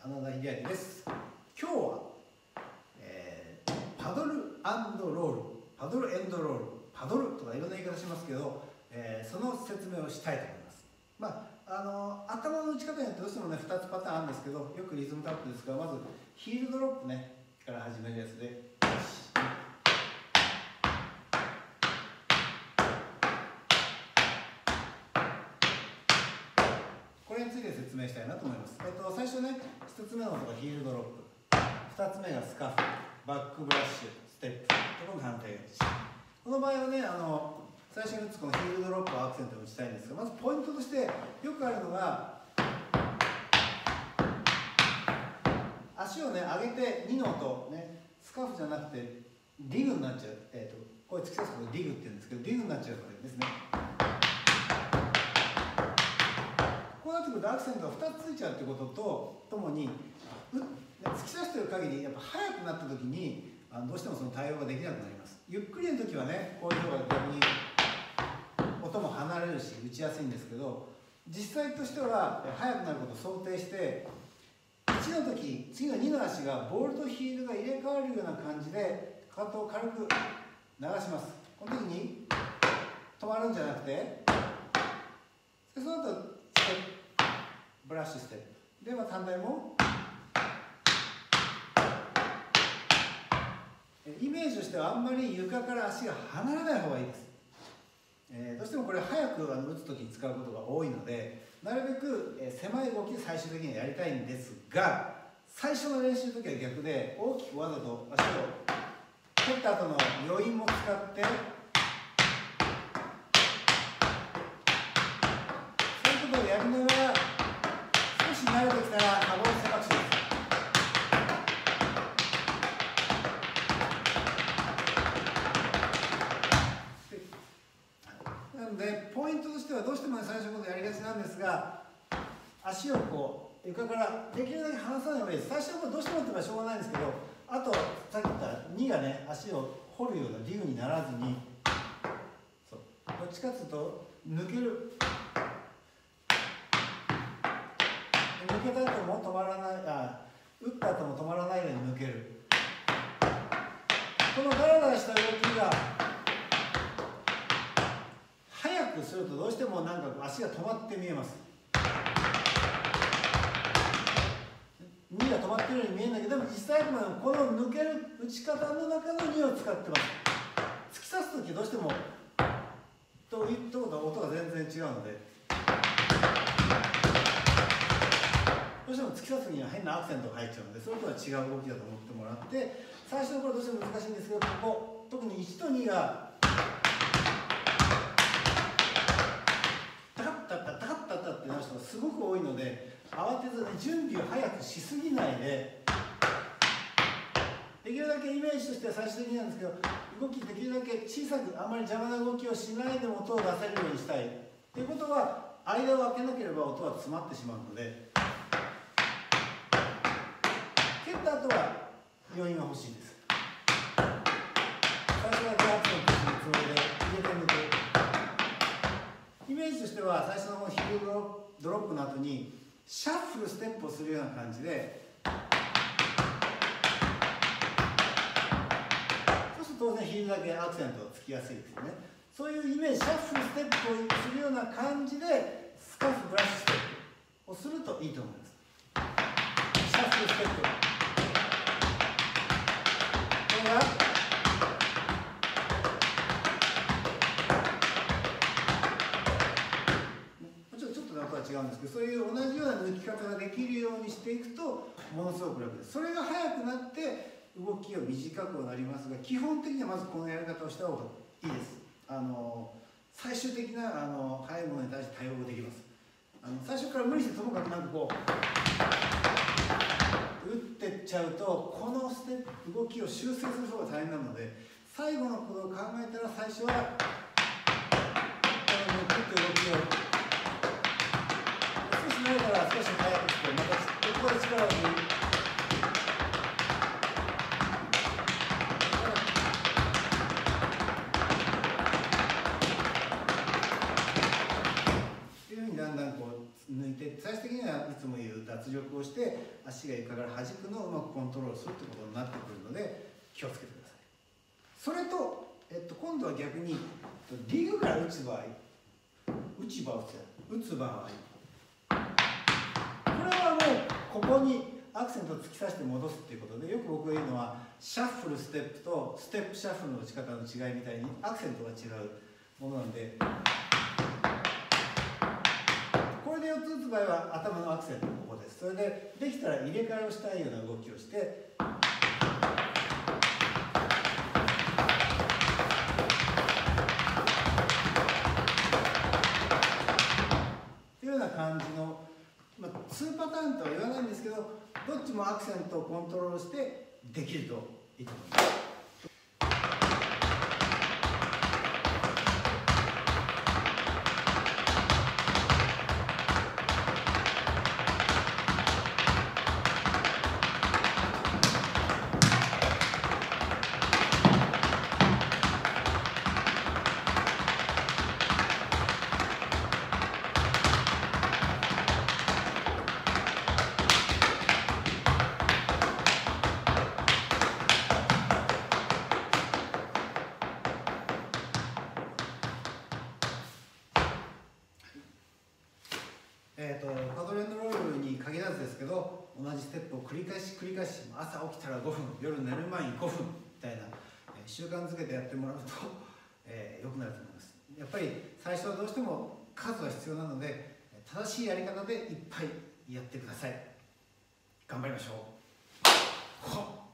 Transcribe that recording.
花田秀明です。今日は、パドル&ロール、パドルエンドロール、パドルとかいろんな言い方しますけど、その説明をしたいと思います。頭の打ち方によってどうしてもね2つパターンあるんですけど、よくリズムタップですが、まずヒールドロップねから始めるやつで、これについて説明したいなと思います。最初ね、1つ目の音がヒールドロップ、2つ目がスカフ、バックブラッシュ、ステップ、この反対側です。この場合はね、最初に打つこのヒールドロップをアクセントに打ちたいんですが、まずポイントとしてよくあるのが、足をね上げて2の音ね、スカフじゃなくてディグになっちゃう、これ突き刺すことをディグって言うんですけど、ディグになっちゃうからですね。こうなってくるとアクセントが2つついちゃうってこととともに、突き刺してる限りやっぱ速くなった時にどうしてもその対応ができなくなります。ゆっくりの時はね、こういう方が逆に音も離れるし打ちやすいんですけど、実際としては速くなることを想定して、1の時、次の2の足がボールとヒールが入れ替わるような感じでかかとを軽く流します。この時に止まるんじゃなくて、その後ステップ、ブラッシュステップで、反対もイメージとしてはあんまり床から足が離れない方がいいです。どうしてもこれ早く打つ時に使うことが多いので、なるべく狭い動きで最終的にはやりたいんですが、最初の練習の時は逆で大きくわざと足を蹴った後の余韻も使って、そういうことをやりながら少し慣れてきたら幅を狭くします。なのでポイントとしてはどうしても最初のことやりがちなんですが、足をこう床からできるだけ離さない方がいいです。最初のことどうしてもって言えばしょうがないんですけど、あとさっき言った2がね足を掘るようなディグにならずに、そうどっちかというと抜ける、抜けた後も止まらない、打った後も止まらないように抜ける、このダラダラした動きが速くするとどうしてもなんか足が止まって見えます。2が止まってるように見えるんだけど、でも実際はこの抜ける打ち方の中の2を使ってます。突き刺す時どうしてもというと音が全然違うので、どうしても突き刺す時には変なアクセントが入っちゃうので、それとは違う動きだと思ってもらって、最初の頃どうしても難しいんですけど、ここ特に1と2がタカッタッタタカッタッタってなる人がすごく多いので、慌てずに準備を早くしすぎないで、できるだけイメージとしては最終的になんですけど、動きできるだけ小さく、あまり邪魔な動きをしないでも音を出せるようにしたいということは、間を空けなければ音は詰まってしまうので、蹴った後は余韻が欲しいです。最初だけアクセントするつもりで入れてみて、イメージとしては最初のヒールドロップの後にシャッフルステップをするような感じで、そうすると当然ヒールだけアクセントがつきやすいですよね。そういうイメージ、シャッフルステップをするような感じでスカフブラッシュステップをするといいと思います。シャッフルステップ、これが違うんですけど、そういう同じような抜き方ができるようにしていくとものすごく楽です。それが速くなって動きが短くはなりますが、基本的にはまずこのやり方をした方がいいです。最終的な速いものに対して対応できます。最初から無理してともかくなんかこう打ってっちゃうと、このステップ動きを修正する方が大変なので、最後のことを考えたら最初はこの抜くって動きをだから少し速くして、またここで力を抜いて、というふうにだんだんこう抜いてっで最終的にはいつも言う脱力をして足が床から弾くのをうまくコントロールするということになってくるので気をつけてください。それと、今度は逆にリグから打つ場合、打つ場合これはもうここにアクセントを突き刺して戻すっていうことで、よく僕が言うのはシャッフルステップとステップシャッフルの打ち方の違いみたいにアクセントが違うものなんで、これで4つ打つ場合は頭のアクセントここです。それでできたら入れ替えをしたいような動きをしてというような感じの、2パターンとは言わないんですけど、どっちもアクセントをコントロールしてできるといいと思います。パドルエンドロールに限らずですけど、同じステップを繰り返し朝起きたら5分、夜寝る前に5分みたいな習慣づけてやってもらうと良くなると思います。やっぱり最初はどうしても数は必要なので、正しいやり方でいっぱいやってください。頑張りましょう。